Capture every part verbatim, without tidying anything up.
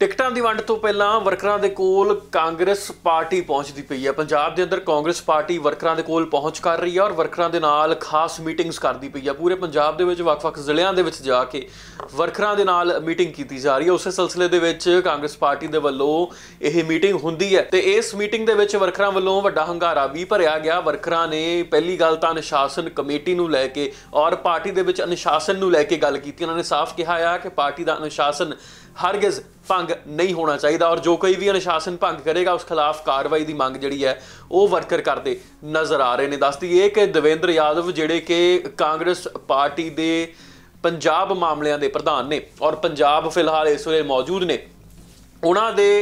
टिकटां दी वंड तो पहलां वर्करां दे कोल कांग्रेस पार्टी पहुंचदी पई है। पंजाब दे अंदर कांग्रेस पार्टी वर्करां दे कोल पहुंच कर रही है और वर्करां दे नाल खास मीटिंग्स करदी पई है। पूरे पंजाब दे विच वख-वख जिलिਆਂ ਦੇ ਵਿੱਚ ਜਾ ਕੇ वर्करां दे नाल मीटिंग कीती जा रही है। उस सिलसिले दे विच कांग्रेस पार्टी दे वल्लों यह मीटिंग हुंदी है ते इस मीटिंग दे विच वर्करां वल्लों वड्डा हंगारा भी भरिया गया। वर्करां ने पहली गल तां अनुशासन कमेटी नूं लैके और पार्टी दे विच अनुशासन नूं लैके गल कीती। उन्होंने साफ कहा है कि पार्टी दा अनुशासन हरगिज़ भंग नहीं होना चाहिए और जो कोई भी अनुशासन भंग करेगा उस खिलाफ कार्रवाई की मंग जी है वो वर्कर करते नज़र आ रहे हैं। दस दईए कि देवेंद्र यादव जिहड़े कि कांग्रेस पार्टी के पंजाब मामलों के प्रधान ने और पंजाब फिलहाल इस वे मौजूद ने, उन्होंने दे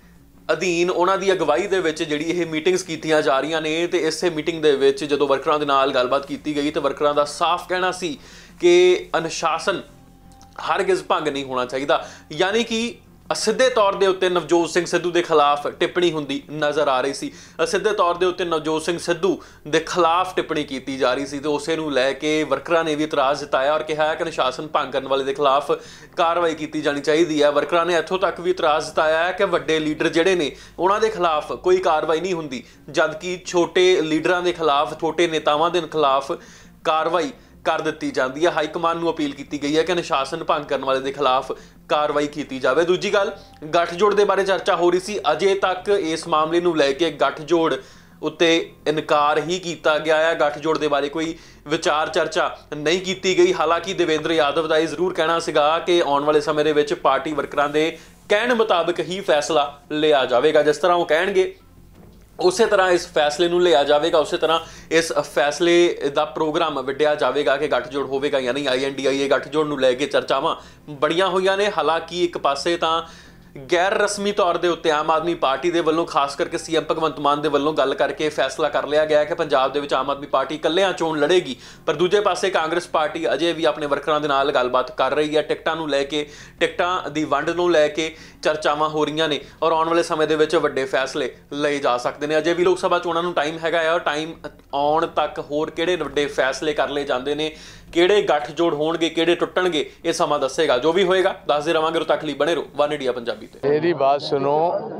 अधीन उन्हों की अगवाई दे विच जिहड़ी ये मीटिंग्स कीतियां जा रही ने ते इस मीटिंग दे विच जदों वर्करां दे नाल गलबात की गई तो वर्करां दा साफ कहना सी कि अनुशासन हरगिज़ भंग नहीं होना चाहिए। यानी कि सीधे तौर के उत्ते नवजोत सिंह सिद्धू के खिलाफ टिप्पणी होंदी नज़र आ रही सी। सीधे तौर के उत्ते नवजोत सिंह सिद्धू के खिलाफ टिप्पणी की जा रही सी तो उसे नूं लैके वर्करां ने भी इतराज़ जताया और कहा कि अनुशासन भंग करने वाले के खिलाफ कार्रवाई की जानी चाहिए है। वर्करां ने इत्थों तक भी इतराज़ जताया है कि वड्डे लीडर जिहड़े ने उन्हां दे खिलाफ कोई कार्रवाई नहीं हुंदी, जबकि छोटे लीडरां दे खिलाफ छोटे नेतावां दे खिलाफ कार्रवाई कर दी जाती है। हाईकमान नूं अपील की गई है कि अनुशासन भंग करने वाले के खिलाफ कार्रवाई की जाए। दूजी गल गठजोड़ के बारे चर्चा हो रही सी, अजे तक इस मामले नूं लैके गठजोड़ उत्ते इनकार ही किया गया है। गठजोड़ के बारे कोई विचार चर्चा नहीं की गई। हालांकि देवेंद्र यादव का यह जरूर कहना सीगा कि आने वाले समय दे विच पार्टी वर्करां दे कहण मुताबिक ही फैसला लिया जाएगा। जिस तरह वो कहेंगे उस तरह इस फैसले नूं लिया जाएगा, उस तरह इस फैसले का प्रोग्राम विढ़िया जाएगा कि गठजोड़ होगा या नहीं। आई एन डी आई ए गठजोड़ नूं लैके चर्चावां बड़ियां होईयां ने। हालांकि एक पासे तां गैर रस्मी तौर के उत्ते आम आदमी पार्टी के वलों खास करके सी एम भगवंत मान के वलों गल करके फैसला कर लिया गया कि पंजाब दे विच आम आदमी पार्टी इकल्लियां चोण लड़ेगी, पर दूजे पासे कांग्रेस पार्टी अजे भी अपने वर्करां दे नाल गलबात कर रही है। टिकटां नूं लैके टिकटां दी वंड नूं लैके चर्चावां हो रही ने और आने वाले समय दे विच वड्डे फैसले लए जा सकते हैं। अजे भी लोक सभा चोणां नूं टाइम हैगा और टाइम आउण तक होर किहड़े वड्डे फैसले कर लए जांदे ने, किहड़े गठजोड़ होणगे किहड़े टुटणगे, ये समा दसेगा। जो भी होएगा दसदे रहांगे। उदों तक लई बने रहो वन इंडिया पंजाबी। मेरी बात सुनो,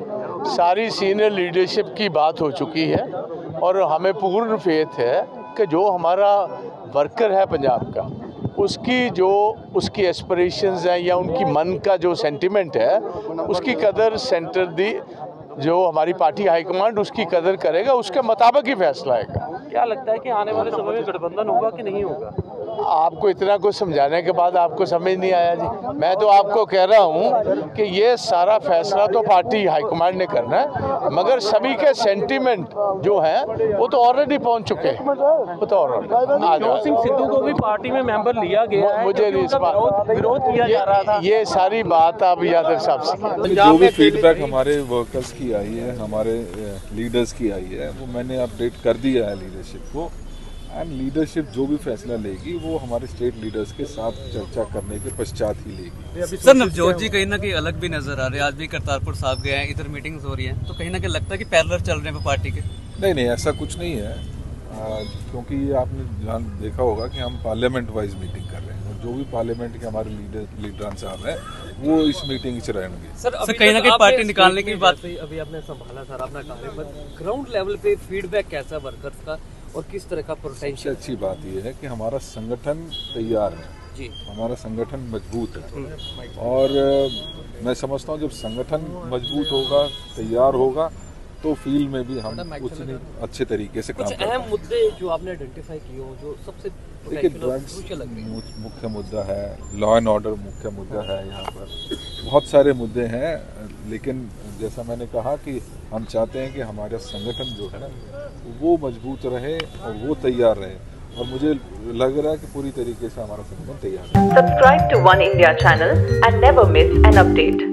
सारी सीनियर लीडरशिप की बात हो चुकी है और हमें पूर्ण फेथ है कि जो हमारा वर्कर है पंजाब का, उसकी जो उसकी एस्पिरेशंस हैं या उनकी मन का जो सेंटिमेंट है उसकी कदर सेंटर दी जो हमारी पार्टी हाईकमांड उसकी कदर करेगा, उसके मुताबिक ही फैसला आएगा। क्या लगता है कि आने वाले समय में गठबंधन होगा कि नहीं होगा? आपको इतना कुछ समझाने के बाद आपको समझ नहीं आया जी। मैं तो आपको कह रहा हूँ कि ये सारा फैसला तो पार्टी हाईकमांड ने करना है, मगर सभी के सेंटिमेंट जो हैं वो तो ऑलरेडी पहुँच चुके हैं। वो तो नवजोत सिंह सिद्धू को भी पार्टी में मेंबर लिया गया है, मुझे इस बात विरोध किया जा रहा था। ये सारी बात आप यादव साहब से जो भी फीडबैक हमारे वर्कर्स की आई है, हमारे लीडर्स की आई है, वो मैंने अपडेट कर दिया है लीडरशिप को। एंड लीडरशिप जो भी फैसला लेगी वो हमारे स्टेट लीडर्स के साथ चर्चा करने के पश्चात ही लेगी। सर नवजोत जी कहीं ना कहीं अलग भी नजर आ रहे हैं, आज भी करतारपुर साहब गए हैं, इधर मीटिंग्स हो रही हैं, तो कहीं ना कहीं लगता है कि पैरेलल चल रहे हैं पार्टी के? नहीं नहीं, ऐसा कुछ नहीं है, आ, क्योंकि आपने ध्यान देखा होगा कि हम पार्लियामेंट वाइज मीटिंग कर रहे हैं और जो भी पार्लियामेंट के हमारे लीडर लीडरान साहब हैं वो इस मीटिंग से रहेंगे। सर अभी कहीं ना कहीं पार्टी निकालने की बात अभी आपने संभाला सर अपना कार्य, ग्राउंड लेवल पे फीडबैक कैसा वर्कर्स का और किस तरह का पोटेंशियल? अच्छी बात यह है कि हमारा संगठन तैयार है जी, हमारा संगठन मजबूत है और मैं समझता हूँ जब संगठन मजबूत होगा, तैयार होगा, तो फील्ड में भी हम कुछ नहीं अच्छे तरीके से काम करेंगे। अहम मुद्दे जो आपने आइडेंटिफाई किए हो जो सबसे देखिए, ड्रग्स मुख्य मुद्दा है, लॉ एंड ऑर्डर मुख्य मुद्दा है, यहाँ पर बहुत सारे मुद्दे हैं, लेकिन जैसा मैंने कहा कि हम चाहते हैं कि हमारा संगठन जो है वो मजबूत रहे और वो तैयार रहे और मुझे लग रहा है कि पूरी तरीके से हमारा संगठन तैयार है। Subscribe to One India channel and never miss an update.